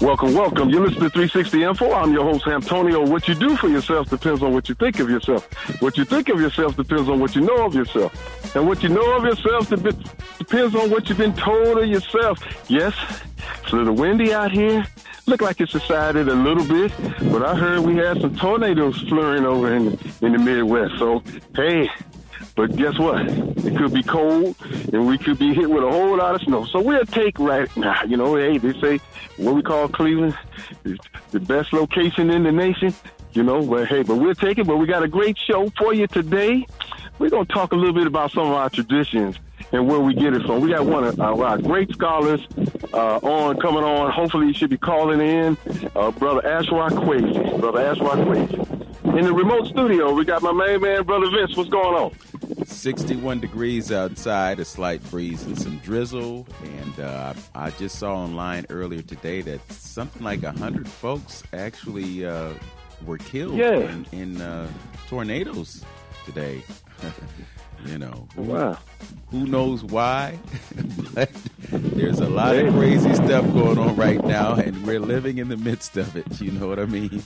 Welcome, welcome. You're listening to 360 Info. I'm your host, Hamptonio. What you do for yourself depends on what you think of yourself. What you think of yourself depends on what you know of yourself. And what you know of yourself depends on what you've been told of yourself. Yes, it's a little windy out here. Look like it's subsided a little bit, but I heard we had some tornadoes flurrying over in the Midwest. So, hey, but guess what? It could be cold, and we could be hit with a whole lot of snow. So we'll take right now. You know, hey, they say what we call Cleveland is the best location in the nation. You know, but hey, but we'll take it. But we got a great show for you today. We're going to talk a little bit about some of our traditions and where we get it from. We got one of our great scholars coming on. Hopefully, he should be calling in, Brother Ashra Kwesi. Brother Ashra Kwesi. In the remote studio, we got my main man, Brother Vince. What's going on? 61 degrees outside, a slight breeze and some drizzle. And I just saw online earlier today that something like 100 folks actually were killed in tornadoes today. You know, who knows why? But there's a lot of crazy stuff going on right now, and we're living in the midst of it. You know what I mean?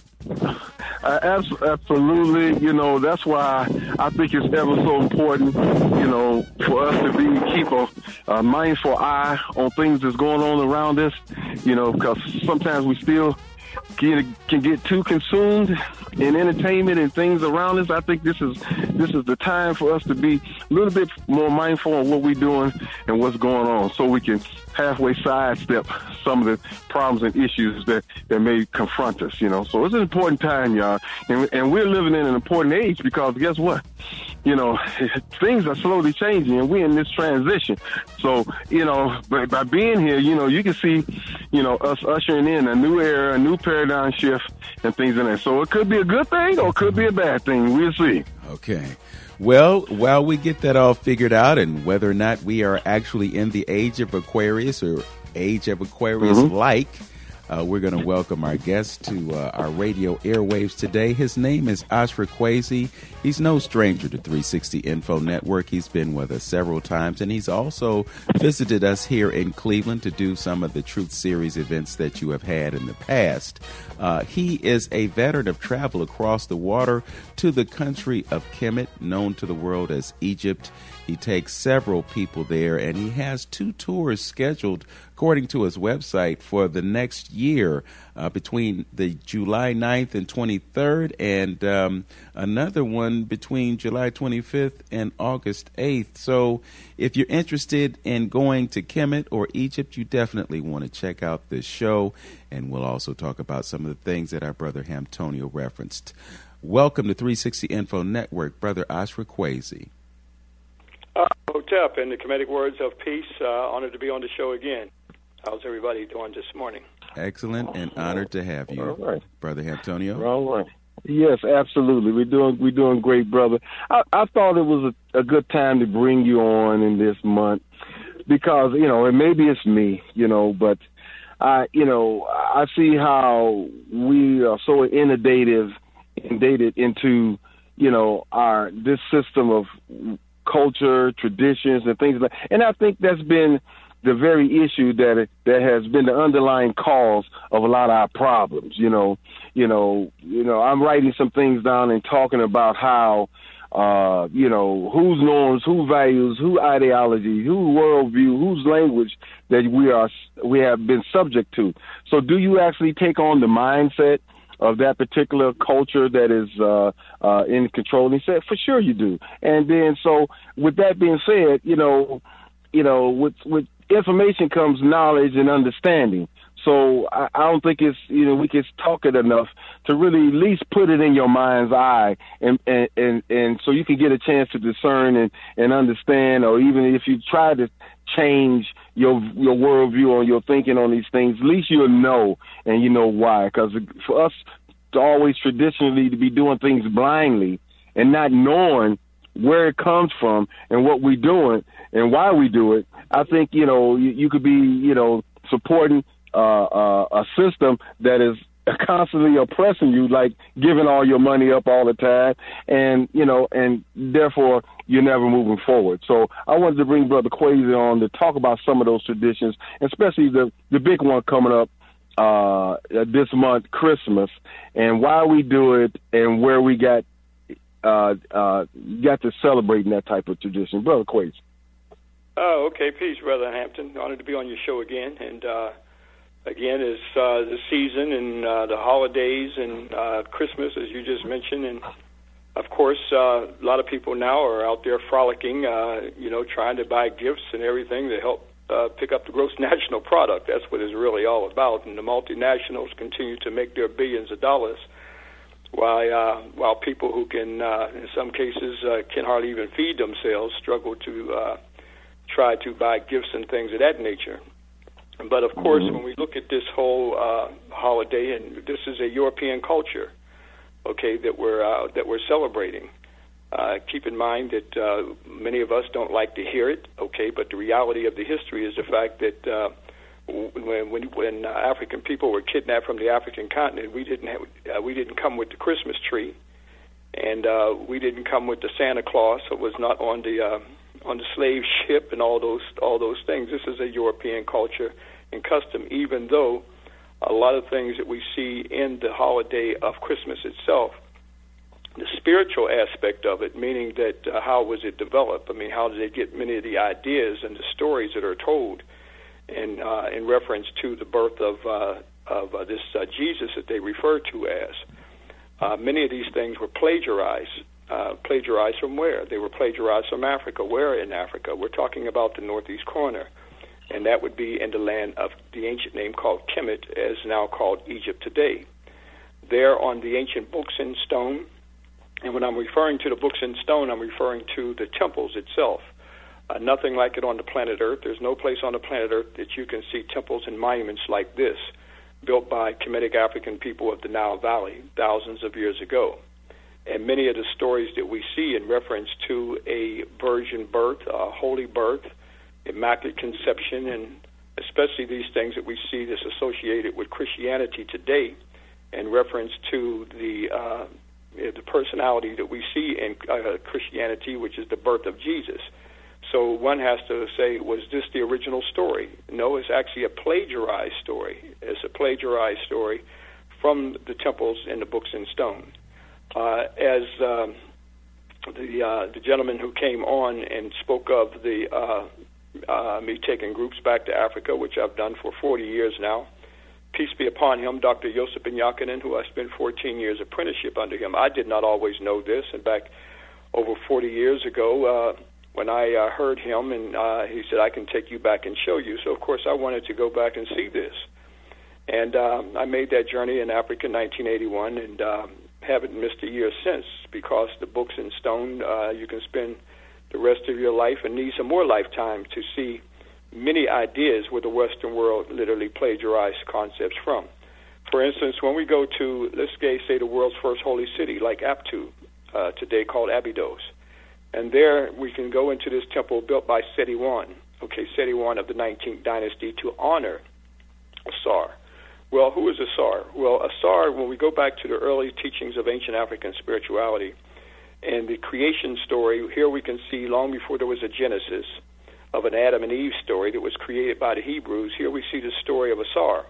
Absolutely. You know, that's why I think it's ever so important, you know, for us to keep a mindful eye on things that's going on around us, you know, because sometimes we still can get too consumed in entertainment and things around us. I think this is the time for us to be a little bit more mindful of what we're doing and what's going on, so we can halfway sidestep some of the problems and issues that may confront us. You know, so it's an important time, y'all, and we're living in an important age, because guess what? You know, things are slowly changing, and we're in this transition. So, you know, by being here, you know, you can see, you know, us ushering in a new era, a new paradigm shift, and things in there. So it could be a good thing or it could be a bad thing. We'll see. Okay. Well, while we get that all figured out, and whether or not we are actually in the age of Aquarius or age of Aquarius-like, we're going to welcome our guest to our radio airwaves today. His name is Ashra Kwesi. He's no stranger to 360 Info Network. He's been with us several times, and he's also visited us here in Cleveland to do some of the Truth Series events that you have had in the past. He is a veteran of travel across the water to the country of Kemet, known to the world as Egypt. He takes several people there, and he has 2 tours scheduled, according to his website, for the next year, between the July 9th and 23rd, and another one between July 25th and August 8th. So if you're interested in going to Kemet or Egypt, you definitely want to check out this show, and we'll also talk about some of the things that our brother Hamptonio referenced. Welcome to 360 Info Network, Brother Ashra Kwesi. Hotep, in the Kemetic words of peace, honored to be on the show again. How's everybody doing this morning? Excellent, and honored to have you, right, Brother Hamptonio. All right. Yes, absolutely. We're doing great, brother. I thought it was a good time to bring you on in this month, because, you know, and maybe it's me, you know, but I see how we are so inundated into, you know, this system of culture, traditions, and things like that. And I think that's been the very issue that has been the underlying cause of a lot of our problems. You know, I'm writing some things down and talking about how, you know, whose norms, whose values, whose ideology, whose worldview, whose language that we have been subject to. So do you actually take on the mindset of that particular culture that is in control? And he said, for sure you do. And then, so with that being said, you know, with information comes knowledge and understanding. So I don't think it's, you know, we can talk it enough to really at least put it in your mind's eye, and so you can get a chance to discern and understand, or even if you try to change your worldview or your thinking on these things, at least you'll know, and you know why. Because for us to always traditionally to be doing things blindly and not knowing where it comes from and what we're doing and why we do it, I think, you know, you could be, you know, supporting a system that is constantly oppressing you, like giving all your money up all the time, and, you know, and therefore you're never moving forward. So I wanted to bring Brother Kwesi on to talk about some of those traditions, especially the big one coming up this month, Christmas, and why we do it, and where we got to celebrating that type of tradition, Brother Kwesi. Oh, okay. Peace, Brother Hampton. Honored to be on your show again. And again, it's the season and the holidays and Christmas, as you just mentioned. And, of course, a lot of people now are out there frolicking, trying to buy gifts and everything to help pick up the gross national product. That's what it's really all about. And the multinationals continue to make their billions of dollars, while people who can, in some cases, can hardly even feed themselves, struggle to try to buy gifts and things of that nature. But, of course, when we look at this whole holiday, and this is a European culture, okay, that we're celebrating. Keep in mind that many of us don't like to hear it, okay, but the reality of the history is the fact that when African people were kidnapped from the African continent, we didn't come with the Christmas tree, and we didn't come with the Santa Claus. It was not on the slave ship and all those things. This is a European culture and custom, even though a lot of things that we see in the holiday of Christmas itself, the spiritual aspect of it, meaning that how was it developed? I mean, how did they get many of the ideas and the stories that are told in reference to the birth of this Jesus that they refer to as? Many of these things were plagiarized. Plagiarized from where? They were plagiarized from Africa. Where in Africa? We're talking about the northeast corner, and that would be in the land of the ancient name called Kemet, as now called Egypt today. There on the ancient books in stone, and when I'm referring to the books in stone, I'm referring to the temples itself. Nothing like it on the planet Earth. There's no place on the planet Earth that you can see temples and monuments like this, built by Kemetic African people of the Nile Valley thousands of years ago. And many of the stories that we see in reference to a virgin birth, a holy birth, immaculate conception, and especially these things that we see that's associated with Christianity today in reference to the personality that we see in Christianity, which is the birth of Jesus. So one has to say, was this the original story? No, it's actually a plagiarized story. It's a plagiarized story from the temples and the books in stone. As the gentleman who came on and spoke of the me taking groups back to Africa, which I've done for 40 years now, peace be upon him, Dr. Joseph Benyakinen, who I spent 14 years apprenticeship under him. I did not always know this, and back over 40 years ago, when I heard him, and he said, I can take you back and show you. So, of course, I wanted to go back and see this. And I made that journey in Africa in 1981, and haven't missed a year since, because the books in stone, you can spend the rest of your life and need some more lifetime to see many ideas where the Western world literally plagiarized concepts from. For instance, when we go to, let's say, the world's first holy city, like Aptu, today called Abydos, and there we can go into this temple built by Seti I, Seti I of the 19th dynasty, to honor Ausar. Well, who is Ausar? Well, Ausar, when we go back to the early teachings of ancient African spirituality and the creation story, here we can see long before there was a Genesis of an Adam and Eve story that was created by the Hebrews, here we see the story of Ausar,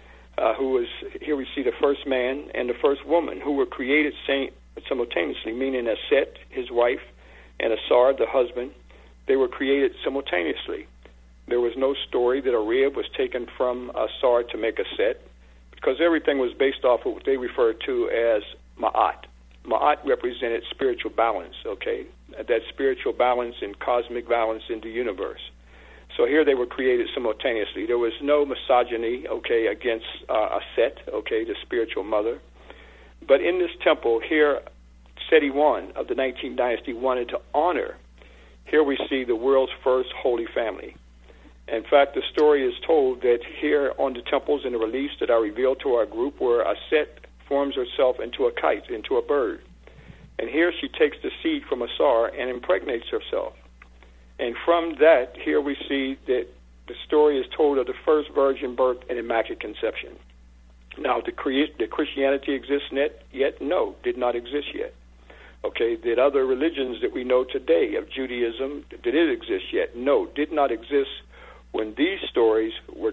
here we see the first man and the first woman who were created simultaneously, meaning Auset, his wife, and Ausar, the husband. They were created simultaneously. There was no story that a rib was taken from Ausar to make Auset, because everything was based off of what they referred to as Ma'at. Ma'at represented spiritual balance, that spiritual balance and cosmic balance in the universe. So here they were created simultaneously. There was no misogyny, against Auset, the spiritual mother. But in this temple here, Seti I of the 19th dynasty wanted to honor. Here we see the world's first holy family. In fact, the story is told that here on the temples in the reliefs that I revealed to our group, where Auset forms herself into a kite, into a bird. And here she takes the seed from Ausar and impregnates herself. And from that, here we see that the story is told of the first virgin birth and immaculate conception. Now, did Christianity exist yet? No, did not exist yet. Did other religions that we know today of Judaism, did it exist yet? No, did not exist when these stories were told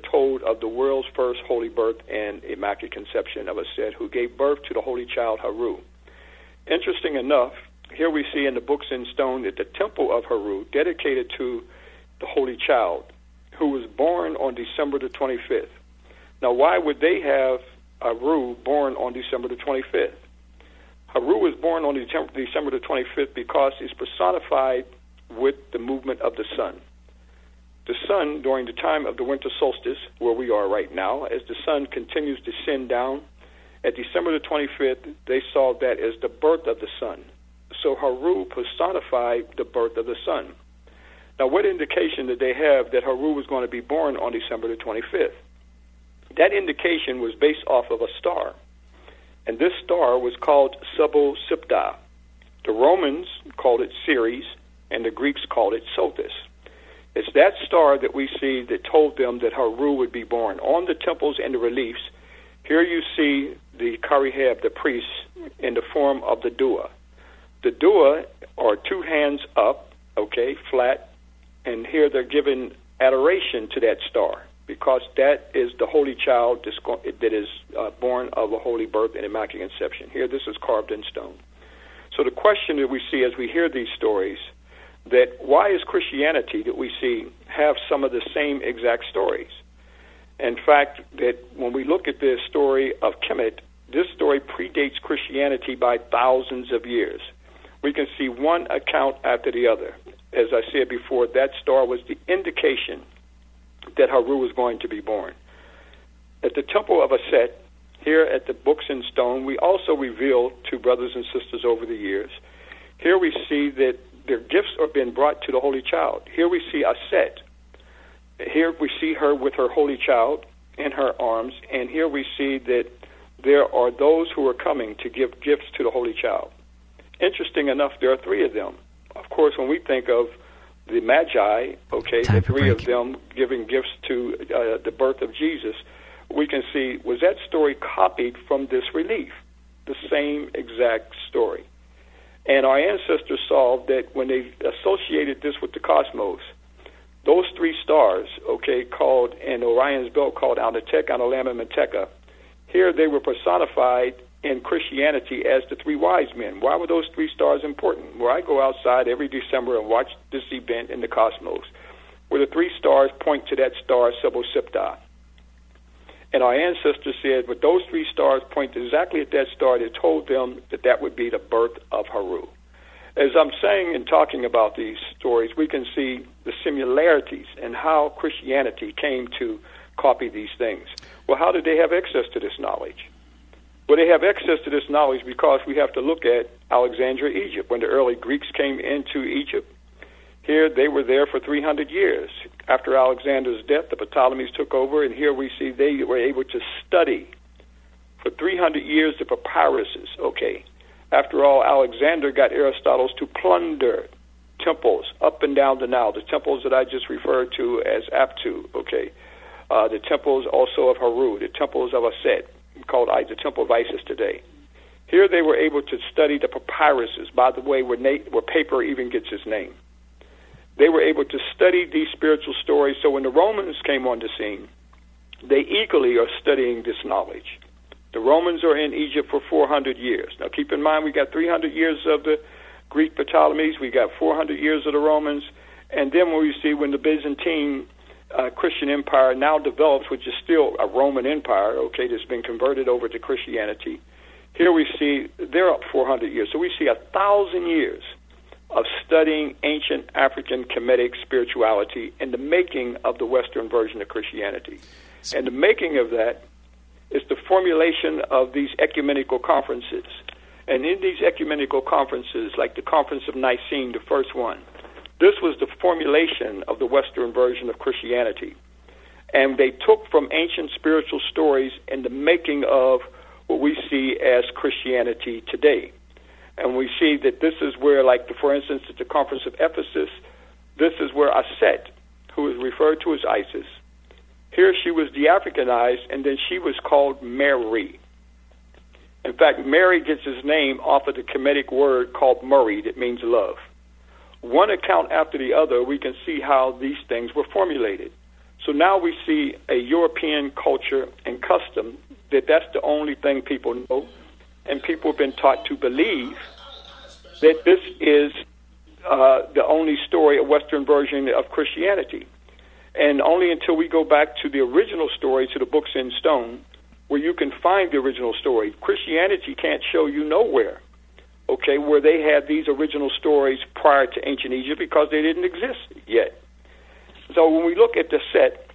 of the world's first holy birth and immaculate conception of Auset, who gave birth to the holy child Heru. Interesting enough, here we see in the books in stone that the temple of Heru, dedicated to the holy child, who was born on December the 25th. Now, why would they have Heru born on December the 25th? Heru was born on December the 25th because he's personified with the movement of the sun. The sun, during the time of the winter solstice, where we are right now, as the sun continues to descend down, at December the 25th, they saw that as the birth of the sun. So Heru personified the birth of the sun. Now, what indication did they have that Heru was going to be born on December the 25th? That indication was based off of a star, and this star was called Sibosipta. The Romans called it Ceres, and the Greeks called it Sothis. It's that star that we see that told them that Heru would be born. On the temples and the reliefs, here you see the Kariheb, the priests, in the form of the dua. The dua are two hands up, flat, and here they're giving adoration to that star, because that is the holy child that is born of a holy birth and immaculate conception. Here, this is carved in stone. So the question that we see as we hear these stories, that why is Christianity that we see have some of the same exact stories? In fact, that when we look at the story of Kemet, this story predates Christianity by thousands of years. We can see one account after the other. As I said before, that star was the indication that Heru was going to be born. At the temple of Auset, here at the books in stone, we also reveal to brothers and sisters over the years. Here we see that their gifts are being brought to the holy child. Here we see Auset. Here we see her with her holy child in her arms, and here we see that there are those who are coming to give gifts to the holy child. Interesting enough, there are three of them. Of course, when we think of the Magi, the three of them giving gifts to the birth of Jesus, we can see, was that story copied from this relief? The same exact story. And our ancestors saw that when they associated this with the cosmos, those three stars, called in Orion's belt, called Alnitek, Analam, and Menteka, here they were personified in Christianity as the three wise men. Why were those three stars important? Well, I go outside every December and watch this event in the cosmos, where the three stars point to that star, Sibosipta. And our ancestors said, but those three stars point exactly at that star that told them that that would be the birth of Heru. As I'm saying and talking about these stories, we can see the similarities and how Christianity came to copy these things. Well, how did they have access to this knowledge? Well, they have access to this knowledge because we have to look at Alexandria, Egypt. When the early Greeks came into Egypt, here they were there for 300 years. After Alexander's death, the Ptolemies took over, and here we see they were able to study for 300 years the papyruses, After all, Alexander got Aristotle to plunder temples up and down the Nile, the temples that I just referred to as Aptu, the temples also of Heru, the temples of Auset, called the Temple of Isis today. Here they were able to study the papyruses, by the way, where paper even gets its name. They were able to study these spiritual stories, so when the Romans came on the scene, they eagerly are studying this knowledge. The Romans are in Egypt for 400 years. Now keep in mind, we got 300 years of the Greek Ptolemies, we got 400 years of the Romans, and then when we see when the Byzantine Christian empire now develops, which is still a Roman empire, that's been converted over to Christianity. Here we see they're up 400 years. So we see 1,000 years of studying ancient African Kemetic spirituality and the making of the Western version of Christianity. And the making of that is the formulation of these ecumenical conferences. And in these ecumenical conferences, like the Conference of Nicene, the first one, this was the formulation of the Western version of Christianity. And they took from ancient spiritual stories and the making of what we see as Christianity today. And we see that this is where, for instance, at the Conference of Ephesus, this is where Auset, who is referred to as Isis, here she was de-Africanized, and then she was called Mary. In fact, Mary gets his name off of the Kemetic word called Murray, that means love. One account after the other, we can see how these things were formulated. So now we see a European culture and custom that's the only thing people know, and people have been taught to believe that this is the only story, a Western version of Christianity. And only until we go back to the original story, to the books in stone, where you can find the original story. Christianity can't show you nowhere, okay, where they had these original stories prior to ancient Egypt, because they didn't exist yet. So when we look at the Set,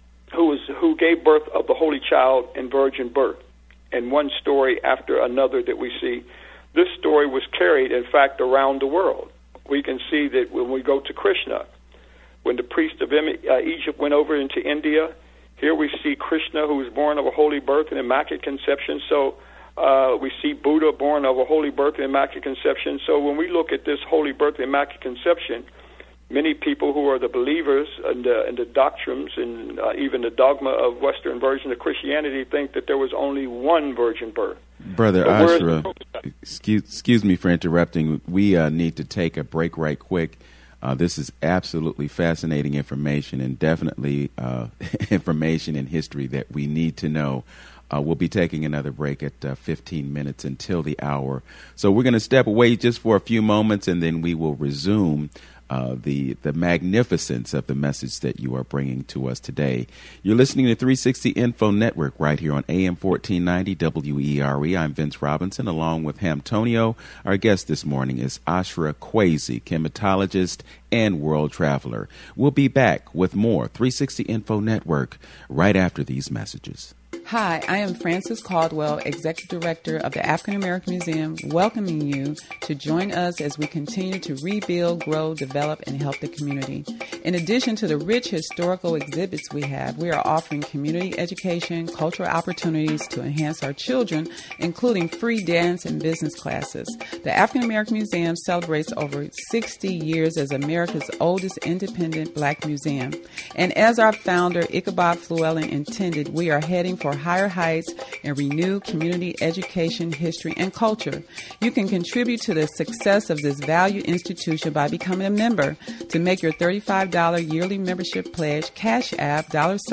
who gave birth of the Holy Child and virgin birth, and one story after another that we see, this story was carried, in fact, around the world. We can see that when we go to Krishna, when the priest of Egypt went over into India, here we see Krishna, who was born of a holy birth and immaculate conception. So we see Buddha born of a holy birth and immaculate conception. So when we look at this holy birth and immaculate conception, many people who are the believers and the doctrines and even the dogma of Western version of Christianity think that there was only one virgin birth. Brother Ashra, excuse me for interrupting. We need to take a break right quick. This is absolutely fascinating information, and definitely information in history that we need to know. We'll be taking another break at 15 minutes until the hour. So we're going to step away just for a few moments, and then we will resume the magnificence of the message that you are bringing to us today. You're listening to 360 Info Network right here on AM 1490 WERE. I'm Vince Robinson, along with Hamptonio. Our guest this morning is Ashra Kwesi, chematologist and world traveler. We'll be back with more 360 Info Network right after these messages. Hi, I am Frances Caldwell, Executive Director of the African American Museum, welcoming you to join us as we continue to rebuild, grow, develop, and help the community. In addition to the rich historical exhibits we have, we are offering community education, cultural opportunities to enhance our children, including free dance and business classes. The African American Museum celebrates over 60 years as America's oldest independent Black museum. And as our founder, Ichabod Flewellen, intended, we are heading for higher heights and renew community education, history, and culture. You can contribute to the success of this valued institution by becoming a member. To make your $35 yearly membership pledge, Cash App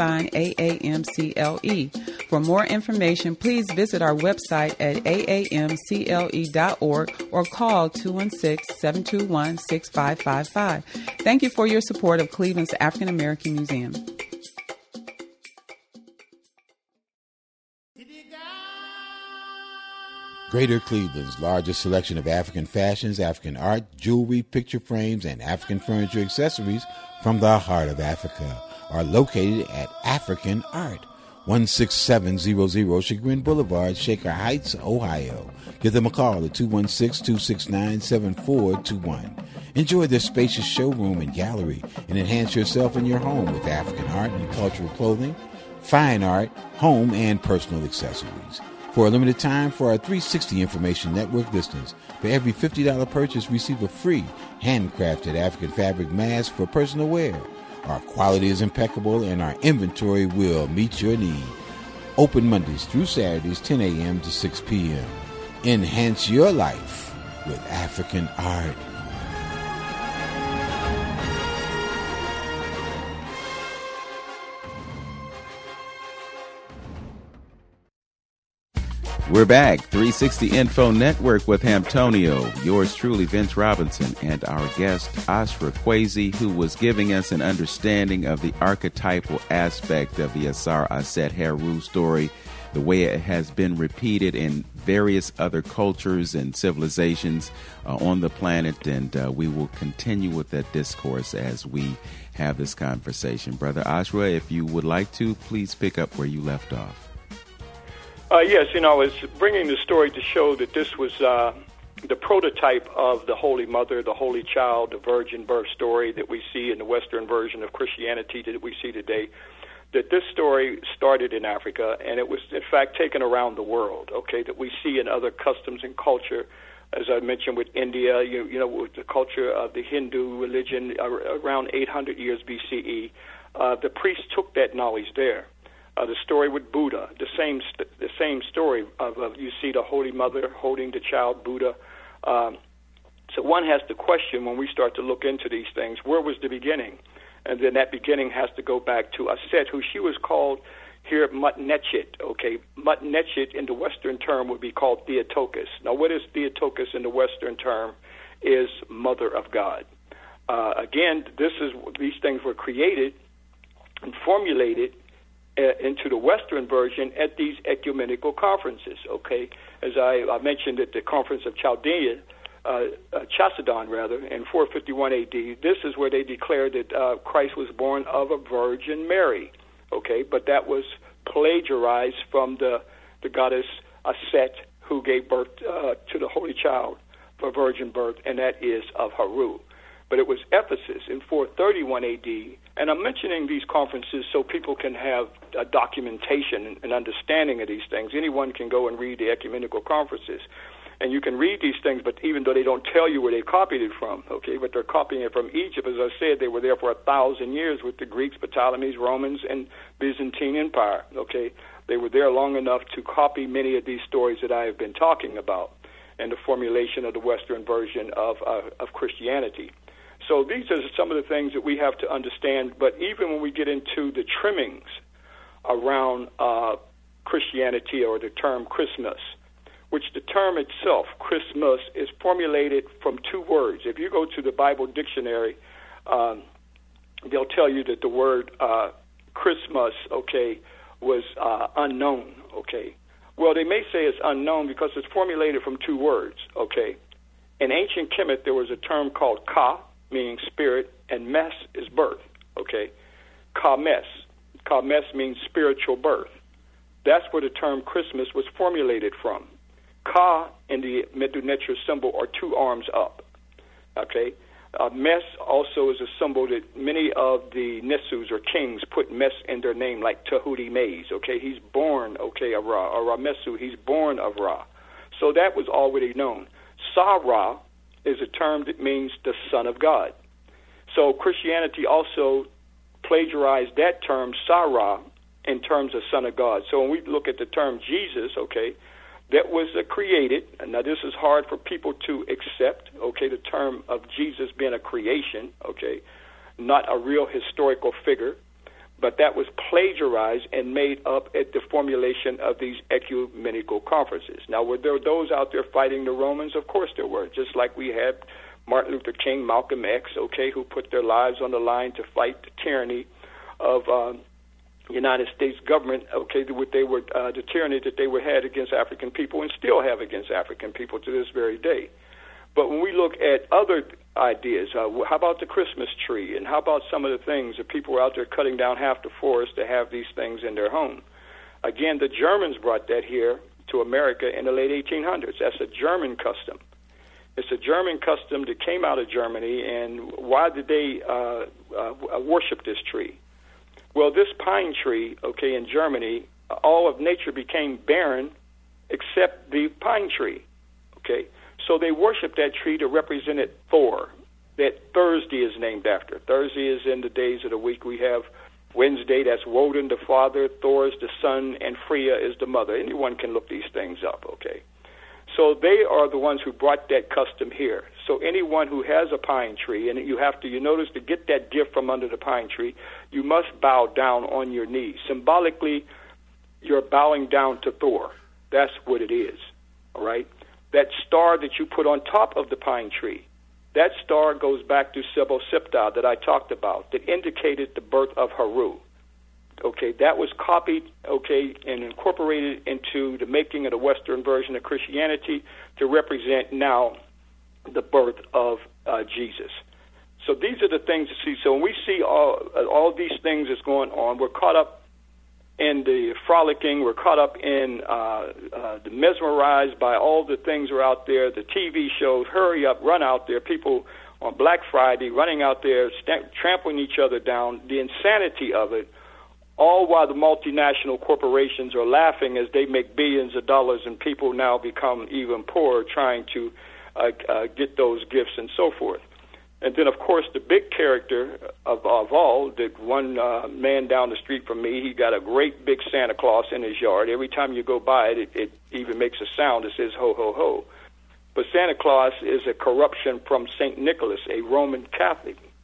$AAMCLE. For more information, please visit our website at aamcle.org or call 216-721-6555. Thank you for your support of Cleveland's African American Museum. Greater Cleveland's largest selection of African fashions, African art, jewelry, picture frames, and African furniture accessories from the heart of Africa are located at African Art, 16700 Chagrin Boulevard, Shaker Heights, Ohio. Give them a call at 216-269-7421. Enjoy their spacious showroom and gallery and enhance yourself and your home with African art and cultural clothing, fine art, home, and personal accessories. For a limited time, for our 360 Information Network listeners, for every $50 purchase, receive a free handcrafted African fabric mask for personal wear. Our quality is impeccable and our inventory will meet your need. Open Mondays through Saturdays, 10 a.m. to 6 p.m. Enhance your life with African art. We're back, 360 Info Network with Hamptonio, yours truly, Vince Robinson, and our guest, Ashra Kwesi, who was giving us an understanding of the archetypal aspect of the Ausar, Auset, Heru story, the way it has been repeated in various other cultures and civilizations on the planet, and we will continue with that discourse as we have this conversation. Brother Ashra, if you would like to, please pick up where you left off. Yes, I was bringing the story to show that this was the prototype of the Holy Mother, the Holy Child, the virgin birth story that we see in the Western version of Christianity that we see today, that this story started in Africa, and it was, in fact, taken around the world, okay, that we see in other customs and culture, as I mentioned with India, you know, with the culture of the Hindu religion around 800 years BCE. The priests took that knowledge there. The story with Buddha, the same story of you see the Holy Mother holding the child Buddha. So one has to question when we start to look into these things, where was the beginning? And then that beginning has to go back to Auset, who she was called here Mutnetchit. Okay, Mutnetchit in the Western term would be called Theotokos. Now, what is Theotokos in the Western term? Is Mother of God. Again, these things were created and formulated into the Western version at these ecumenical conferences. Okay, as I mentioned at the Conference of Chalcedon, in 451 A.D., this is where they declared that Christ was born of a Virgin Mary. Okay, but that was plagiarized from the goddess Auset, who gave birth to the Holy Child for virgin birth, and that is of Heru. But it was Ephesus in 431 A.D., and I'm mentioning these conferences so people can have a documentation and understanding of these things. Anyone can go and read the ecumenical conferences, and you can read these things, but even though they don't tell you where they copied it from, okay, but they're copying it from Egypt. As I said, they were there for 1,000 years with the Greeks, Ptolemies, Romans, and Byzantine Empire, okay. They were there long enough to copy many of these stories that I have been talking about and the formulation of the Western version of Christianity. So these are some of the things that we have to understand, but even when we get into the trimmings around Christianity, or the term Christmas, which the term itself, Christmas, is formulated from two words. If you go to the Bible dictionary, they'll tell you that the word Christmas, okay, was unknown, okay. Well, they may say it's unknown because it's formulated from two words, okay. In ancient Kemet, there was a term called Ka, meaning spirit, and Mes is birth, okay. Ka-mes. Ka-mes means spiritual birth. That's where the term Christmas was formulated from. Ka in the Medu-Neter symbol are two arms up, okay. Mes also is a symbol that many of the Nesus or kings put Mes in their name, like Tahuti Mays, okay. He's born, okay, of Ra, or Ramesu, he's born of Ra. So that was already known. Sa-Ra is a term that means the Son of God. So Christianity also plagiarized that term, Sa-Ra, in terms of Son of God. So when we look at the term Jesus, okay, that was created. Now, this is hard for people to accept, okay, the term of Jesus being a creation, okay, not a real historical figure, but that was plagiarized and made up at the formulation of these ecumenical conferences. Now, were there those out there fighting the Romans? Of course there were, just like we had Martin Luther King, Malcolm X, okay, who put their lives on the line to fight the tyranny of United States government, okay, the tyranny that they had against African people and still have against African people to this very day. But when we look at other ideas, how about the Christmas tree, and how about some of the things that people were out there cutting down half the forest to have these things in their home? Again, the Germans brought that here to America in the late 1800s. That's a German custom. It's a German custom that came out of Germany, and why did they worship this tree? Well, this pine tree, okay, in Germany, all of nature became barren except the pine tree, okay? So they worshiped that tree to represent Thor, that Thursday is named after. Thursday is in the days of the week. We have Wednesday, that's Woden the father, Thor is the son, and Freya is the mother. Anyone can look these things up, okay? So they are the ones who brought that custom here. So anyone who has a pine tree, and you notice to get that gift from under the pine tree, you must bow down on your knees. Symbolically, you're bowing down to Thor. That's what it is, all right? That star that you put on top of the pine tree, that star goes back to Sebo-Siptah that I talked about, that indicated the birth of Heru. Okay, that was copied, okay, and incorporated into the making of the Western version of Christianity to represent now the birth of Jesus. So these are the things to see. So when we see all these things that's going on, we're caught up in the frolicking, we're caught up in the mesmerized by all the things that are out there, the TV shows, hurry up, run out there, people on Black Friday running out there, trampling each other down, the insanity of it, all while the multinational corporations are laughing as they make billions of dollars and people now become even poorer trying to get those gifts and so forth. And then, of course, the big character of all, that one man down the street from me, he got a great big Santa Claus in his yard. Every time you go by it, it even makes a sound that says ho, ho, ho. But Santa Claus is a corruption from St. Nicholas, a Roman Catholic.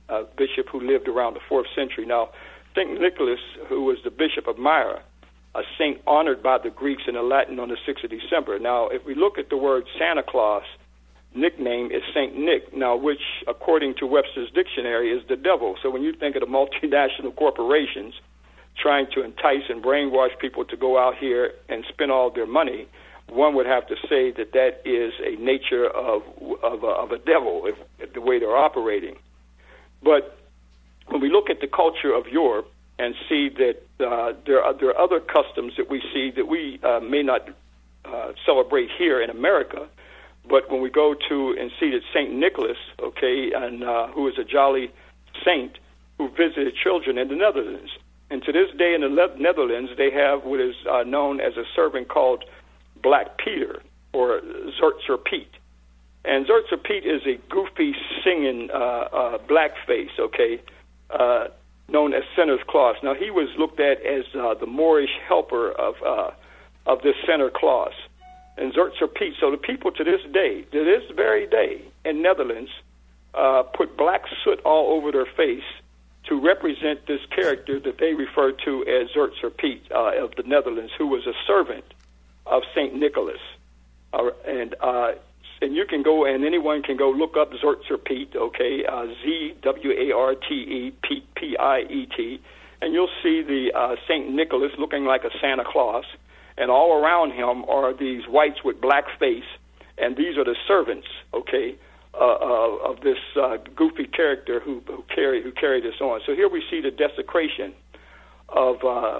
bishop who lived around the 4th century. Now, St. Nicholas, who was the bishop of Myra, a saint honored by the Greeks in the Latin on the 6th of December. Now, if we look at the word Santa Claus, nickname is St. Nick, now which, according to Webster's dictionary, is the devil. So when you think of the multinational corporations trying to entice and brainwash people to go out here and spend all their money, one would have to say that that is a nature of a devil, if the way they're operating. But when we look at the culture of Europe and see that there are other customs that we see that we may not celebrate here in America, but when we go to and see that St. Nicholas, okay, and who is a jolly saint who visited children in the Netherlands. And to this day in the Netherlands, they have what is known as a servant called Black Peter, or Zwarte Piet. And Zwarte Piet is a goofy, singing blackface, okay, known as Sinterklaas Claus. Now, he was looked at as the Moorish helper of this Sinterklaas. And Zwarte Piet, so the people to this day, to this very day in Netherlands, put black soot all over their face to represent this character that they refer to as Zwarte Piet of the Netherlands, who was a servant of St. Nicholas. And you can go, and anyone can go look up Zwarte Piet, okay, Z-W-A-R-T-E, P-I-E-T, and you'll see the St. Nicholas looking like a Santa Claus, and all around him are these whites with black face, and these are the servants, okay, of this goofy character who carry this on. So here we see the desecration of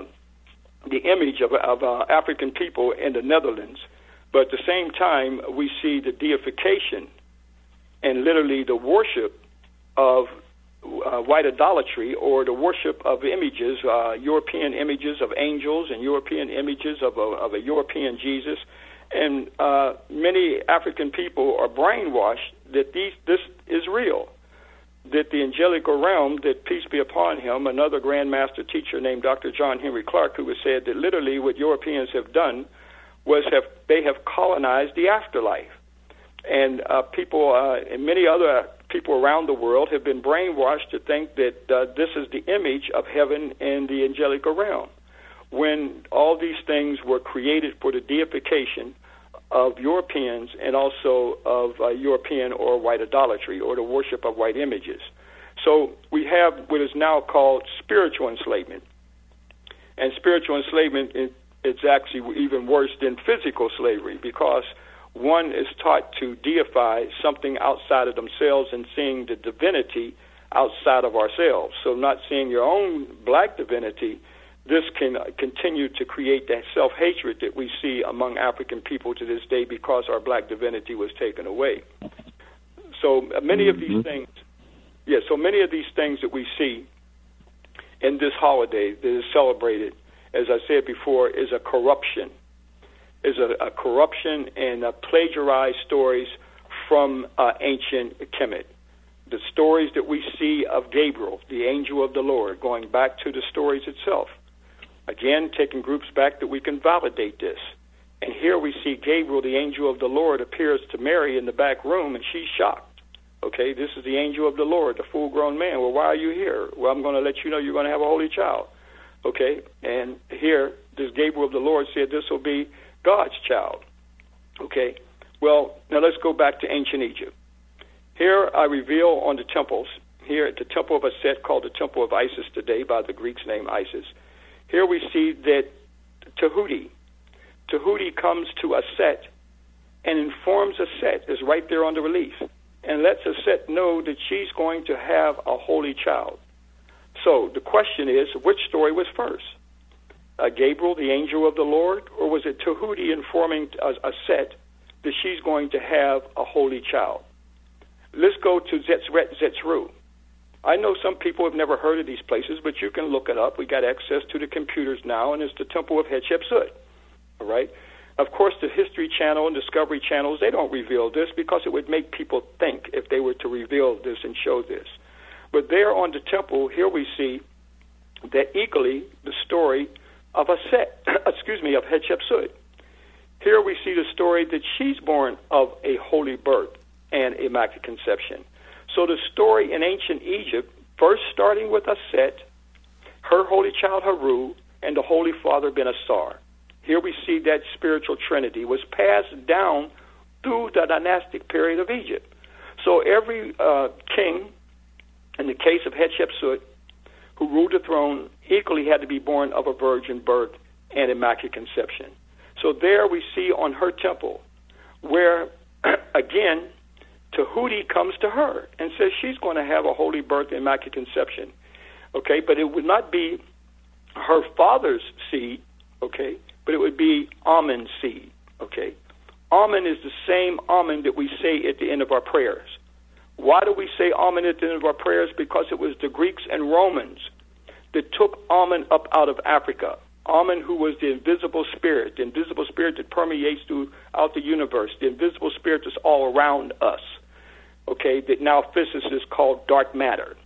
the image of African people in the Netherlands. But at the same time, we see the deification and literally the worship of white idolatry, or the worship of images, European images of angels and European images of a European Jesus. And many African people are brainwashed that this is real, that the angelical realm, that peace be upon him, another Grand Master teacher named Dr. John Henry Clark, who has said that literally what Europeans have done was they have colonized the afterlife. And people and many other people around the world have been brainwashed to think that this is the image of heaven and the angelical realm, when all these things were created for the deification of Europeans and also of European or white idolatry, or the worship of white images. So we have what is now called spiritual enslavement. And spiritual enslavement is actually even worse than physical slavery, because one is taught to deify something outside of themselves and seeing the divinity outside of ourselves. So not seeing your own black divinity, this can continue to create that self-hatred that we see among African people to this day, because our black divinity was taken away. So many of these things, so many of these things that we see in this holiday that is celebrated, as I said before, is a corruption. Is a corruption and plagiarized stories from ancient Kemet. The stories that we see of Gabriel, the angel of the Lord, going back to the stories itself. Again, taking groups back that we can validate this. And here we see Gabriel, the angel of the Lord, appears to Mary in the back room, and she's shocked. Okay, this is the angel of the Lord, the full-grown man. Well, why are you here? Well, I'm going to let you know you're going to have a holy child. Okay, and here, this Gabriel of the Lord said this will be God's child. Okay, well, now let's go back to ancient Egypt. Here I reveal on the temples, here at the temple of Auset, called the temple of Isis today by the Greeks named Isis. Here we see that Tahuti comes to Auset and informs Auset, is right there on the relief, and lets Auset know that she's going to have a holy child. So the question is, which story was first? Gabriel, the angel of the Lord, or was it Tahuti informing Auset that she's going to have a holy child? Let's go to Zetzru. I know some people have never heard of these places, but you can look it up. We got access to the computers now, and it's the temple of Hatshepsut. All right? Of course, the History Channel and Discovery Channels, they don't reveal this because it would make people think if they were to reveal this and show this. But there on the temple, here we see that equally the story of of Hatshepsut. Here we see the story that she's born of a holy birth and immaculate conception. So the story in ancient Egypt, first starting with Auset, her holy child Heru, and the Holy Father Ben Ausar. Here we see that spiritual trinity was passed down through the dynastic period of Egypt. So every king, in the case of Hatshepsut, who ruled the throne, equally had to be born of a virgin birth and immaculate conception. So there we see on her temple where, again, Tahuti comes to her and says she's going to have a holy birth and immaculate conception. Okay, but it would not be her father's seed, okay, but it would be Amun's seed, okay. Amun is the same Amun that we say at the end of our prayers. Why do we say Amun at the end of our prayers? Because it was the Greeks and Romans that took Amun up out of Africa. Amun, who was the invisible spirit that permeates throughout the universe, the invisible spirit that's all around us, okay, that now physicists call dark matter.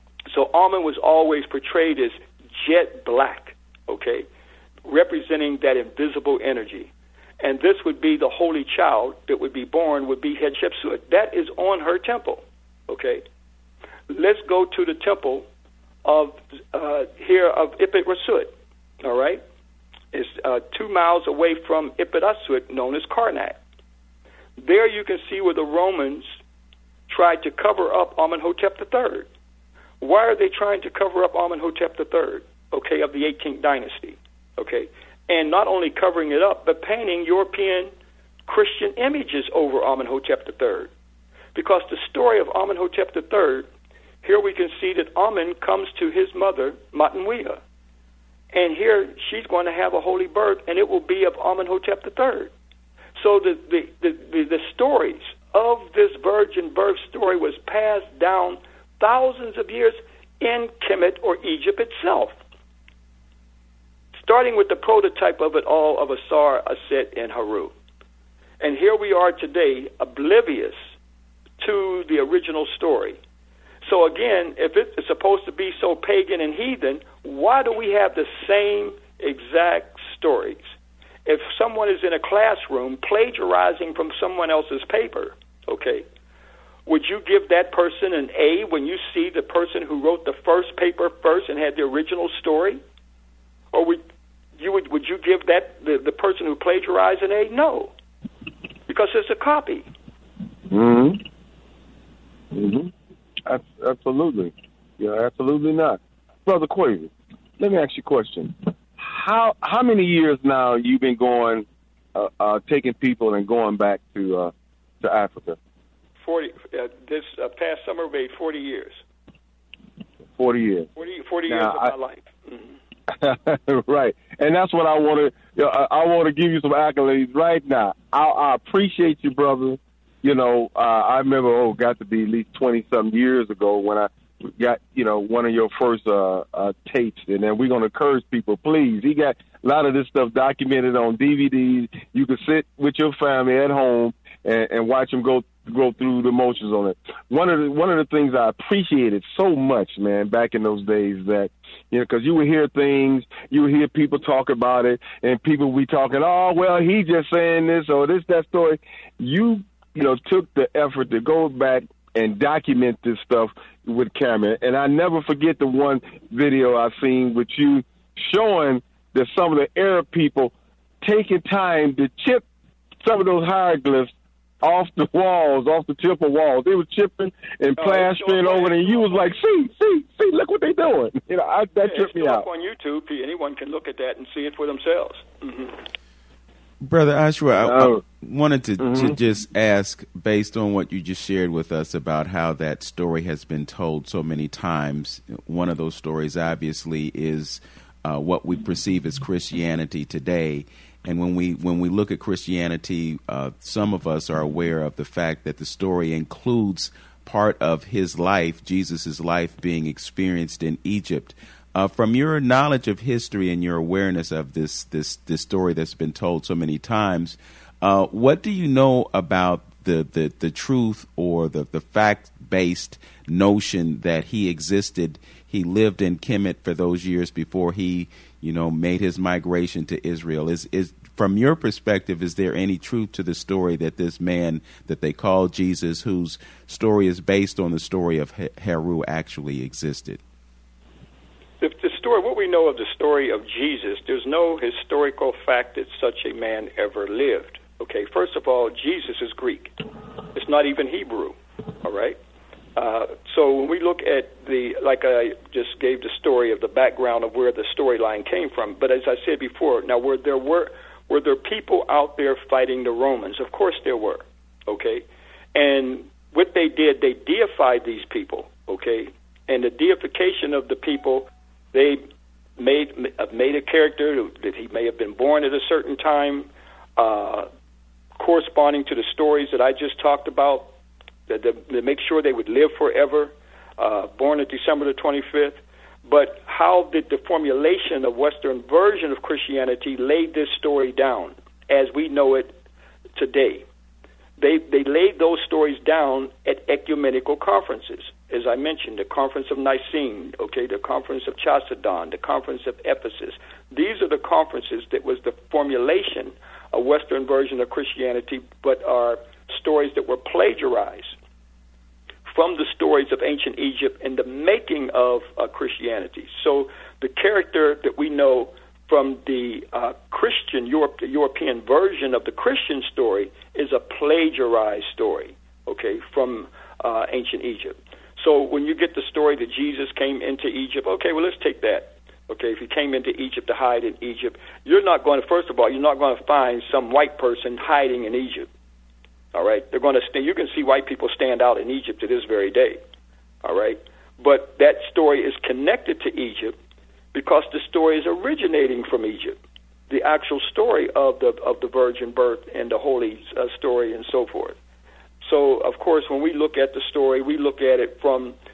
So Amun was always portrayed as jet black, okay, representing that invisible energy. And this would be the holy child that would be born, would be Hatshepsut. That is on her temple, okay. Let's go to the temple of here of Ipet Rasut, all right. It's 2 miles away from Ipet Asut, known as Karnak. There you can see where the Romans tried to cover up Amenhotep III. Why are they trying to cover up Amenhotep III, okay, of the 18th dynasty, okay? And not only covering it up, but painting European Christian images over Amenhotep III. Because the story of Amenhotep III, here we can see that Amun comes to his mother, Matanwea. And here she's going to have a holy birth, and it will be of Amenhotep III. So the stories of this virgin birth story was passed down thousands of years in Kemet or Egypt itself, starting with the prototype of it all of Ausar, Auset, and Heru. And here we are today, oblivious to the original story. So again, if it's supposed to be so pagan and heathen, why do we have the same exact stories? If someone is in a classroom plagiarizing from someone else's paper, okay, would you give that person an A when you see the person who wrote the first paper first and had the original story? Or would you give that the person who plagiarized an A? No, because it's a copy. Mm-hmm. Mm-hmm. Absolutely. Yeah, absolutely not. Brother Kwesi, let me ask you a question. How many years now you've been going, taking people and going back to Africa? 40. This past summer made 40 years. 40 years. 40 years of my life. Mm-hmm. Right, and that's what I want to. I want to give you some accolades right now. I appreciate you, brother. You know, I remember, got to be at least 20-some years ago when I got, one of your first tapes. And then we're going to encourage people, please. He got a lot of this stuff documented on DVDs. You can sit with your family at home and watch them go through the motions on it. One of the things I appreciated so much, man, back in those days that, because you would hear things, you would hear people talk about it, and people would be talking, oh, well, he just saying this or this, that story. You took the effort to go back and document this stuff with camera. And I never forget the one video I seen with you showing that some of the Arab people taking time to chip some of those hieroglyphs off the walls, off the temple walls. They were chipping and plastering over it, and you was like, see, look what they doing. That tripped me out. On YouTube, anyone can look at that and see it for themselves. Mm-hmm. Brother Ashra, I wanted to just ask, based on what you just shared with us about how that story has been told so many times. One of those stories, obviously, is what we perceive as Christianity today. And when we look at Christianity, some of us are aware of the fact that the story includes part of his life, Jesus' life, being experienced in Egypt. From your knowledge of history and your awareness of this story that's been told so many times, what do you know about the truth or the fact-based notion that he existed? He lived in Kemet for those years before he, made his migration to Israel. Is from your perspective, is there any truth to the story that this man that they call Jesus, whose story is based on the story of Heru, actually existed? The story, what we know of the story of Jesus, there's no historical fact that such a man ever lived. Okay, first of all, Jesus is Greek. It's not even Hebrew, all right? So when we look at like I just gave the story of the background of where the storyline came from, but as I said before, now were there people out there fighting the Romans? Of course there were, okay? And what they did, they deified these people, okay? And the deification of the people, they made a character that he may have been born at a certain time, corresponding to the stories that I just talked about, to make sure they would live forever, born on December the 25th. But how did the formulation of Western version of Christianity lay this story down as we know it today? They laid those stories down at ecumenical conferences. As I mentioned, the Conference of Nicene, okay, the Conference of Chalcedon, the Conference of Ephesus. These are the conferences that was the formulation of Western version of Christianity, but are stories that were plagiarized from the stories of ancient Egypt and the making of Christianity. So the character that we know from the Christian, European version of the Christian story is a plagiarized story, okay, from ancient Egypt. So when you get the story that Jesus came into Egypt, okay, well, let's take that. Okay, if he came into Egypt to hide in Egypt, you're not going to, first of all, you're not going to find some white person hiding in Egypt. All right, they're going to. You can see white people stand out in Egypt to this very day. All right, but that story is connected to Egypt because the story is originating from Egypt. The actual story of the virgin birth and the holy story and so forth. So, of course, when we look at the story, we look at it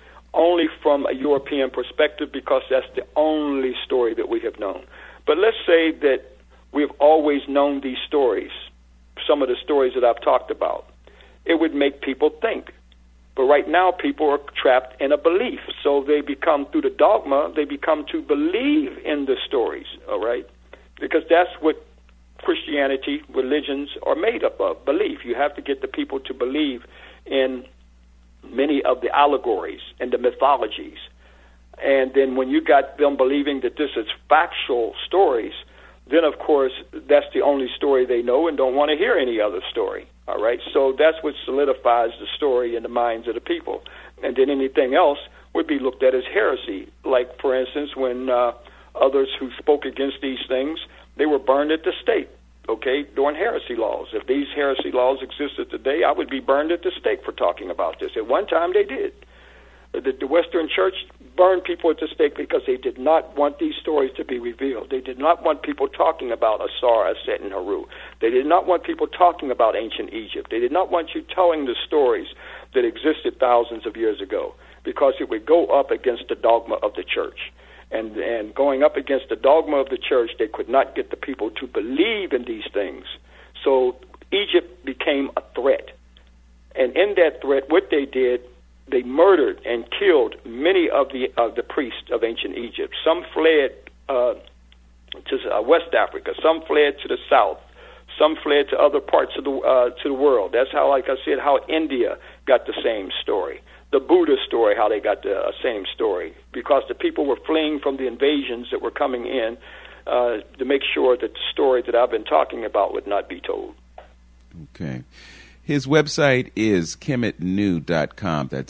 only from a European perspective because that's the only story that we have known. But let's say that we've always known these stories, some of the stories that I've talked about. It would make people think. But right now, people are trapped in a belief. So they become, through the dogma, they become to believe in the stories, all right? Because that's what Christianity, religions are made up of, belief. You have to get the people to believe in many of the allegories and the mythologies. And then when you got them believing that this is factual stories, then, of course, that's the only story they know and don't want to hear any other story, all right? So that's what solidifies the story in the minds of the people. And then anything else would be looked at as heresy. Like, for instance, when others who spoke against these things, they were burned at the stake, okay, during heresy laws. If these heresy laws existed today, I would be burned at the stake for talking about this. At one time, they did. The Western Church burned people at the stake because they did not want these stories to be revealed. They did not want people talking about Ausar, Auset, and Heru. They did not want people talking about ancient Egypt. They did not want you telling the stories that existed thousands of years ago because it would go up against the dogma of the church. And going up against the dogma of the church, they could not get the people to believe in these things. So Egypt became a threat. And in that threat, what they did, they murdered and killed many of the priests of ancient Egypt. Some fled to West Africa. Some fled to the south. Some fled to other parts of the world. That's how, like I said, how India got the same story. The Buddha story, how they got the same story, because the people were fleeing from the invasions that were coming in to make sure that the story that I've been talking about would not be told. Okay. His website is kemetnu.com. That's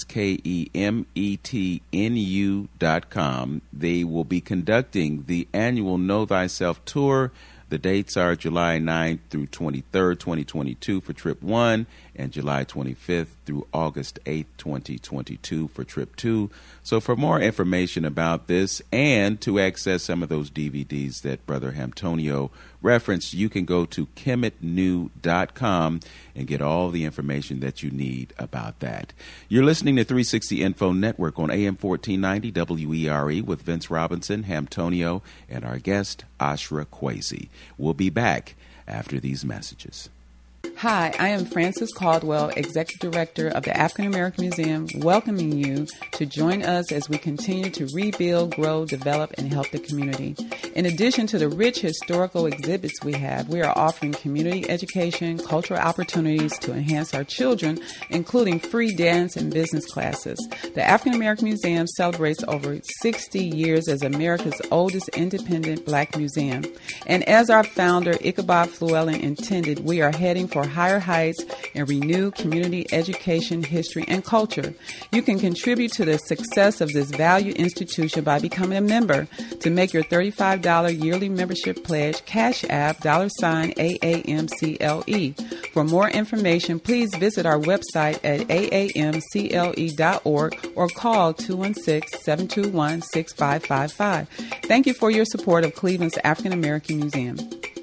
KEMETNU.com. They will be conducting the annual Know Thyself Tour. The dates are July 9th through 23rd, 2022 for Trip 1, and July 25th through August 8th, 2022 for Trip 2. So for more information about this and to access some of those DVDs that Brother Hamptonio referenced, you can go to kemetnu.com and get all the information that you need about that. You're listening to 360 Info Network on AM 1490 WERE with Vince Robinson, Hamptonio, and our guest, Ashra Kwesi. We'll be back after these messages. Hi, I am Frances Caldwell, Executive Director of the African American Museum, welcoming you to join us as we continue to rebuild, grow, develop, and help the community. In addition to the rich historical exhibits we have, we are offering community education, cultural opportunities to enhance our children, including free dance and business classes. The African American Museum celebrates over 60 years as America's oldest independent Black museum. And as our founder, Ichabod Flewellen, intended, we are heading for higher heights and renew community education, history, and culture. You can contribute to the success of this valued institution by becoming a member. To make your $35 yearly membership pledge, Cash App $AAMCLE. For more information, please visit our website at aamcle.org or call 216-721-6555. Thank you for your support of Cleveland's African American Museum.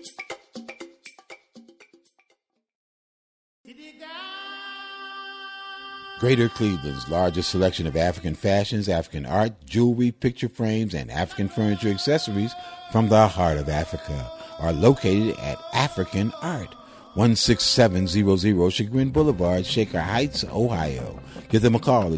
Greater Cleveland's largest selection of African fashions, African art, jewelry, picture frames, and African furniture accessories from the heart of Africa are located at African Art, 16700 Chagrin Boulevard, Shaker Heights, Ohio. Give them a call at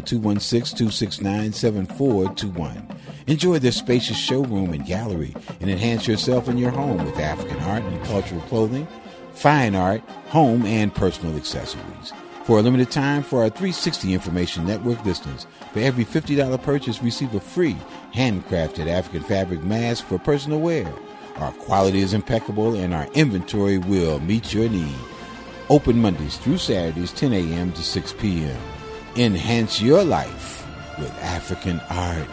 216-269-7421. Enjoy their spacious showroom and gallery and enhance yourself and your home with African art and cultural clothing, fine art, home, and personal accessories. For a limited time, for our 360 Information Network listeners, for every $50 purchase, receive a free handcrafted African fabric mask for personal wear. Our quality is impeccable and our inventory will meet your need. Open Mondays through Saturdays, 10 a.m. to 6 p.m. Enhance your life with African art.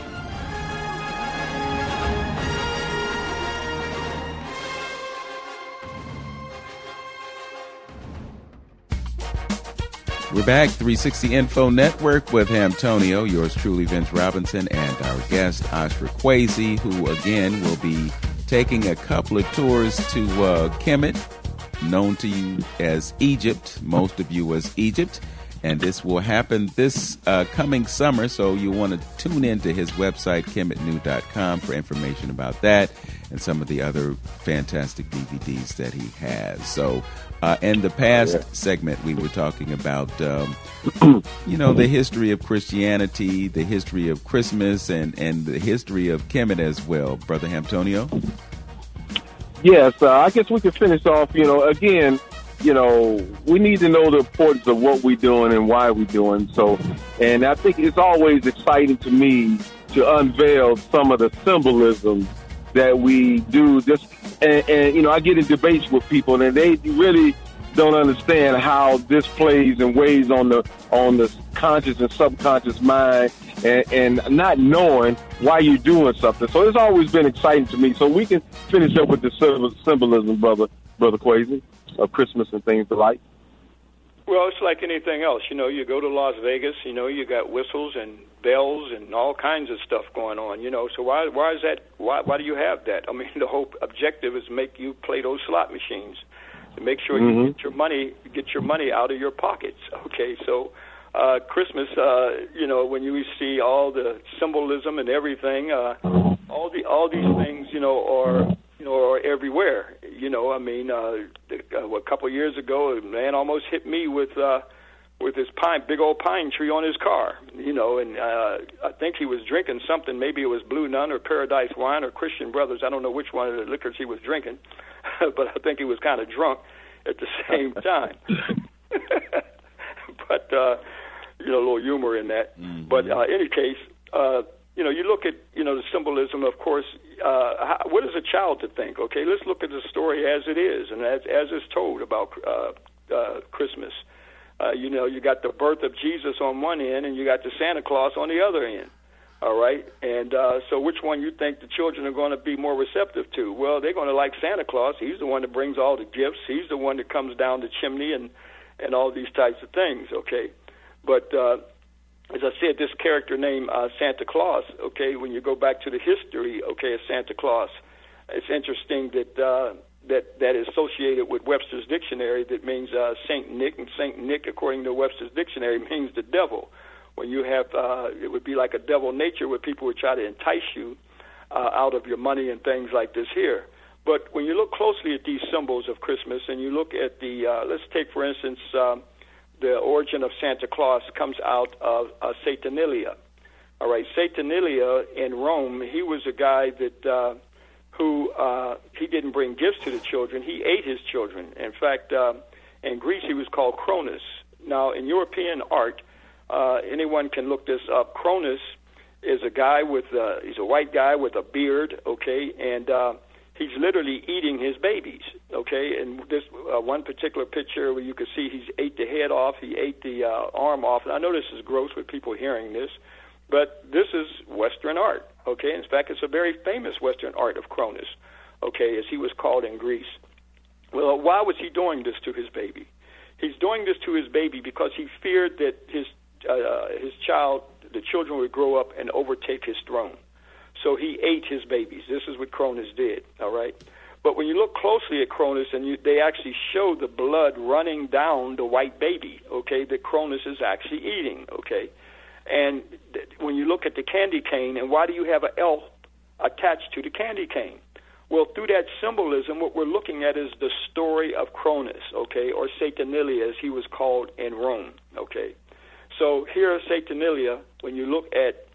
We're back, 360 Info Network with Hamptonio, yours truly, Vince Robinson, and our guest, Ashra Kwesi, who, again, will be taking a couple of tours to Kemet, known to you as Egypt, most of you as Egypt, and this will happen this coming summer, so you want to tune into his website, kemetnew.com, for information about that and some of the other fantastic DVDs that he has. So, in the past segment, we were talking about, the history of Christianity, the history of Christmas, and the history of Kemet as well. Brother Hamptonio? Yes, I guess we can finish off, again, we need to know the importance of what we're doing and why we're doing. So, and I think it's always exciting to me to unveil some of the symbolism that we do. And I get in debates with people, and they really don't understand how this plays and weighs on the conscious and subconscious mind, and not knowing why you're doing something. So it's always been exciting to me. So we can finish up with the symbolism, brother Kwesi, of Christmas and things alike. Well, it's like anything else. You go to Las Vegas, you got whistles and bells and all kinds of stuff going on, So why is that? Why do you have that? I mean, the whole objective is make you play those slot machines to make sure you get your money out of your pockets. Okay, so Christmas, when you see all the symbolism and everything, all these things, are everywhere. A couple of years ago, a man almost hit me with his big old pine tree on his car, and I think he was drinking something. Maybe it was Blue Nun or Paradise Wine or Christian Brothers. I don't know which one of the liquors he was drinking, but I think he was kind of drunk at the same time. But, a little humor in that. Mm-hmm. But in any case, you look at, the symbolism, of course. What is a child to think? Okay, let's look at the story as it is and as it's told about Christmas. You got the birth of Jesus on one end, and you got the Santa Claus on the other end. All right, and so which one you think the children are going to be more receptive to? Well, they're going to like Santa Claus. He's the one that brings all the gifts. He's the one that comes down the chimney and all these types of things. Okay, but as I said, this character named Santa Claus. Okay, when you go back to the history, of Santa Claus, it's interesting that that is associated with Webster's dictionary. That means Saint Nick, and Saint Nick, according to Webster's dictionary, means the devil. When you have, it would be like a devil nature where people would try to entice you out of your money and things like this here. But when you look closely at these symbols of Christmas, and you look at the, let's take, for instance, the origin of Santa Claus comes out of Saturnalia. All right, Saturnalia in Rome, he was a guy that he didn't bring gifts to the children. He ate his children. In fact, in Greece, he was called Cronus. Now, in European art, anyone can look this up. Cronus is a guy he's a white guy with a beard, okay, and he's literally eating his babies, okay? And this one particular picture where you can see he's ate the head off, he ate the arm off. And I know this is gross with people hearing this, but this is Western art, okay? In fact, it's a very famous Western art of Cronus, okay, as he was called in Greece. Well, why was he doing this to his baby? He's doing this to his baby because he feared that his child, the children would grow up and overtake his throne. So he ate his babies. This is what Cronus did, all right? But when you look closely at Cronus, and they actually show the blood running down the white baby, okay, that Cronus is actually eating, okay? And when you look at the candy cane, and why do you have an elf attached to the candy cane? Well, through that symbolism, what we're looking at is the story of Cronus, okay, or Saturnalia, as he was called in Rome, okay? So here, Saturnalia, when you look at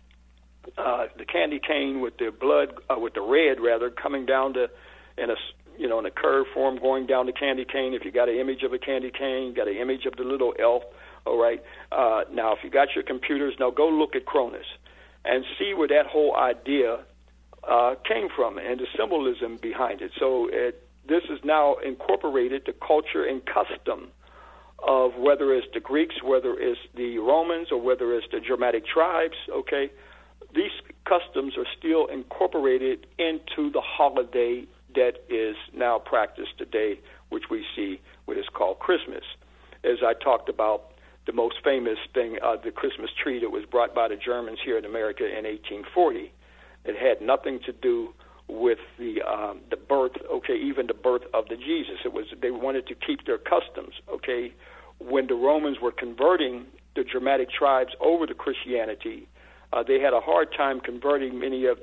the candy cane with the blood, with the red rather, coming down in a curved form going down the candy cane. If you got an image of a candy cane, you got an image of the little elf. All right. Now, if you got your computers, now go look at Cronus and see where that whole idea came from and the symbolism behind it. So this is now incorporated the culture and custom of whether it's the Greeks, whether it's the Romans, or whether it's the Germanic tribes. Okay. These customs are still incorporated into the holiday that is now practiced today, which we see what is called Christmas. As I talked about, the most famous thing, the Christmas tree that was brought by the Germans here in America in 1840. It had nothing to do with the birth, okay, even the birth of the Jesus. It was, they wanted to keep their customs, okay. When the Romans were converting the Germanic tribes over to Christianity, they had a hard time converting many of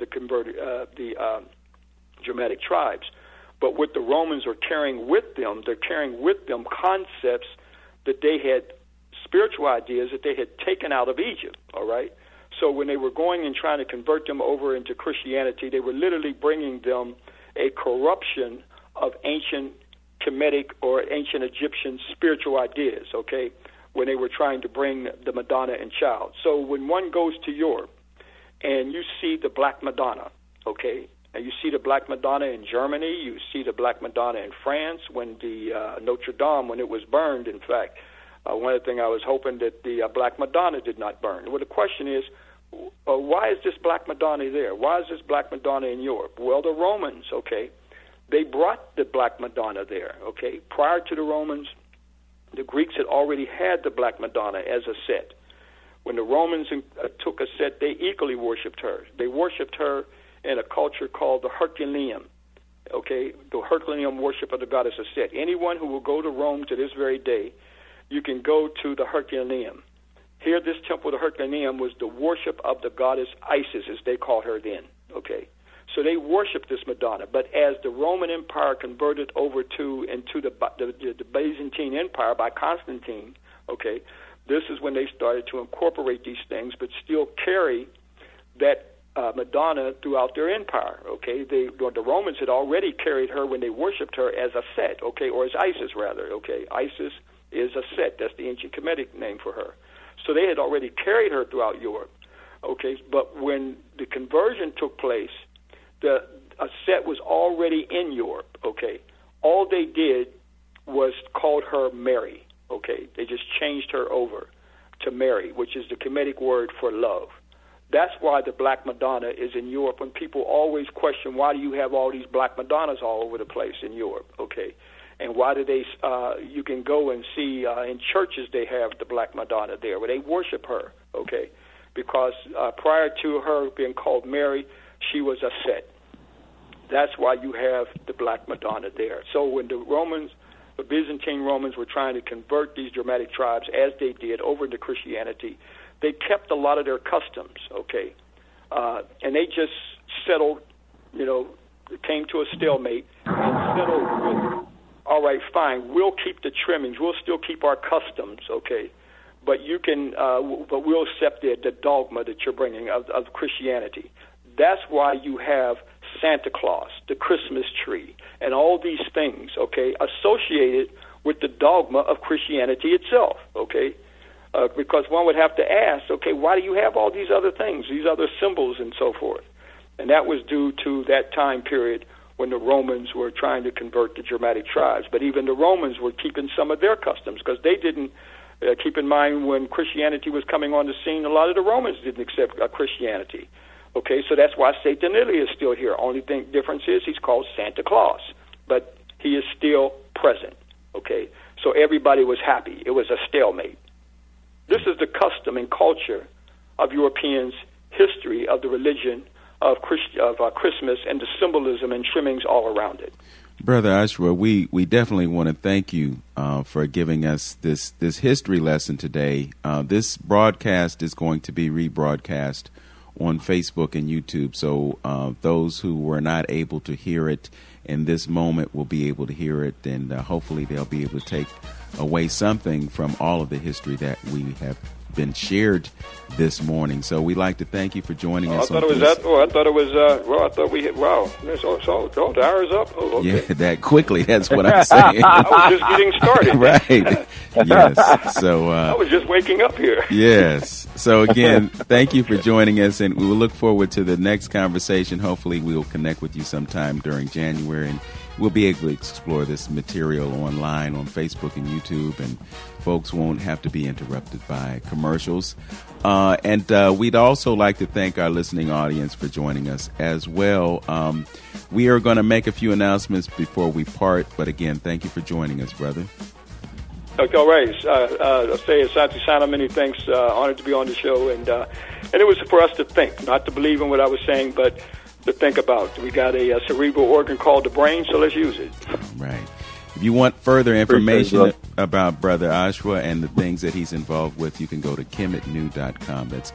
the Germanic tribes. But what the Romans are carrying with them, they're carrying with them concepts that they had, spiritual ideas that they had taken out of Egypt, all right? So when they were going and trying to convert them over into Christianity, they were literally bringing them a corruption of ancient Kemetic or ancient Egyptian spiritual ideas, okay, when they were trying to bring the Madonna and Child. So when one goes to Europe and you see the Black Madonna, okay, and you see the Black Madonna in Germany, you see the Black Madonna in France, when the Notre Dame, when it was burned, in fact, one of the things I was hoping that the Black Madonna did not burn. Well, the question is, why is this Black Madonna there? Why is this Black Madonna in Europe? Well, the Romans, okay, they brought the Black Madonna there, okay. Prior to the Romans, the Greeks had already had the Black Madonna as a set. When the Romans took a set, they equally worshipped her. They worshipped her in a culture called the Herculaneum, okay, the Herculaneum worship of the goddess Auset. Anyone who will go to Rome to this very day, you can go to the Herculaneum. Here, this temple, the Herculaneum, was the worship of the goddess Isis, as they called her then, okay. So they worshipped this Madonna. But as the Roman Empire converted over into the Byzantine Empire by Constantine, okay, this is when they started to incorporate these things, but still carry that Madonna throughout their empire, okay. The Romans had already carried her when they worshipped her as a set, okay, or as Isis, rather, okay. Isis is a set. That's the ancient Kemetic name for her. So they had already carried her throughout Europe, okay. But when the conversion took place, a set was already in Europe, okay. All they did was called her Mary, okay. They just changed her over to Mary, which is the Kemetic word for love. That's why the Black Madonna is in Europe. When people always question, why do you have all these Black Madonnas all over the place in Europe, okay? And why do they, you can go and see in churches they have the Black Madonna there, where they worship her, okay? Because prior to her being called Mary, she was a set. That's why you have the Black Madonna there. So when the Romans, the Byzantine Romans, were trying to convert these Germanic tribes, as they did, over into Christianity, they kept a lot of their customs, okay? And they just settled, came to a stalemate, and settled with, all right, fine, we'll keep the trimmings, we'll still keep our customs, okay, but you can, but we'll accept the dogma that you're bringing of Christianity. That's why you have Santa Claus, the Christmas tree, and all these things, okay, associated with the dogma of Christianity itself, okay? Because one would have to ask, okay, why do you have all these other things, these other symbols and so forth? And that was due to that time period when the Romans were trying to convert the Germanic tribes. But even the Romans were keeping some of their customs because they didn't keep in mind when Christianity was coming on the scene, a lot of the Romans didn't accept Christianity. Okay, so that's why St. Denis is still here. Only thing difference is he's called Santa Claus, but he is still present. Okay, so everybody was happy. It was a stalemate. This is the custom and culture of Europeans' history of the religion of Christmas and the symbolism and trimmings all around it. Brother Ashra, we definitely want to thank you for giving us this history lesson today. This broadcast is going to be rebroadcast on Facebook and YouTube, so those who were not able to hear it in this moment will be able to hear it, and hopefully they'll be able to take away something from all of the history that we have been shared this morning. So we'd like to thank you for joining us. I thought we hit, wow, the hour's up. Oh, okay. Yeah, that quickly, that's what I'm saying. I was just getting started. Right. Yes. So I was just waking up here. Yes. So again, thank you for joining us, and we will look forward to the next conversation. Hopefully we will connect with you sometime during January, and we'll be able to explore this material online on Facebook and YouTube, and folks won't have to be interrupted by commercials. And we'd also like to thank our listening audience for joining us as well. We are going to make a few announcements before we part, but again, thank you for joining us, brother. Okay, all right. I'll say Asante Sana, many thanks. Honored to be on the show, and it was for us to think, not to believe in what I was saying, but to think about. We got a cerebral organ called the brain, so let's use it. Right. If you want further information about Brother Ashra and the things that he's involved with, you can go to kemetnu.com. That's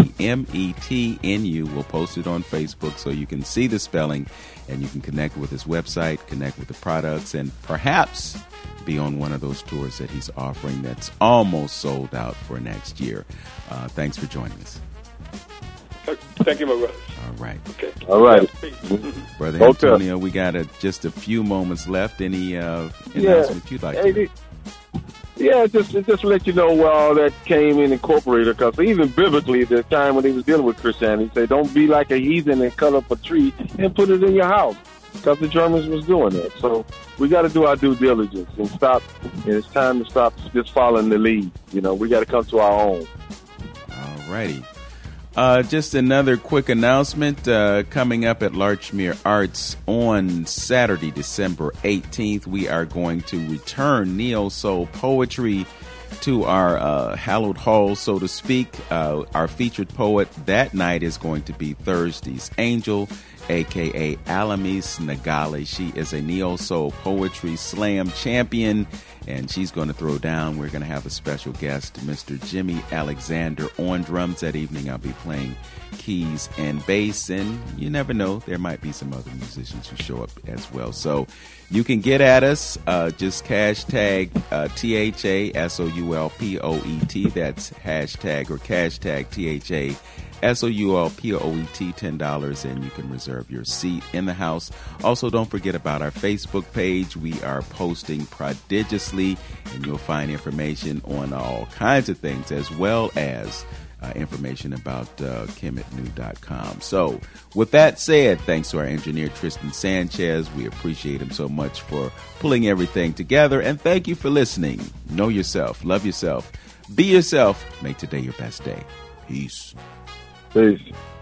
KEMETNU. We'll post it on Facebook so you can see the spelling and you can connect with his website, connect with the products, and perhaps be on one of those tours that he's offering that's almost sold out for next year. Thanks for joining us. Thank you, my brother. All right. Okay. All right. Brother Hamptonio, we got just a few moments left. Any announcements you'd like to make? Yeah, just to let you know where all that came in incorporated, because even biblically, the time when he was dealing with Christianity, he said, don't be like a heathen and cut up a tree and put it in your house, because the Germans was doing that. So we got to do our due diligence and stop. And it's time to stop just following the lead. You know, we got to come to our own. All righty. Just another quick announcement coming up at Larchmere Arts on Saturday, December 18th. We are going to return neo-soul poetry to our hallowed hall, so to speak. Our featured poet that night is going to be Thursday's Angel, a.k.a. Alamis Nagali. She is a neo-soul poetry slam champion, and she's going to throw down. We're going to have a special guest, Mr. Jimmy Alexander, on drums that evening. I'll be playing keys and bass, and you never know, there might be some other musicians who show up as well. So you can get at us, just hashtag THASOULPOET, that's hashtag or hashtag THASOULPOET, $10, and you can reserve your seat in the house. Also, don't forget about our Facebook page. We are posting prodigiously, and you'll find information on all kinds of things, as well as information about kemetnu.com. So with that said, thanks to our engineer Tristan Sanchez. We appreciate him so much for pulling everything together, and thank you for listening. Know yourself, love yourself, be yourself, make today your best day. Peace. Peace.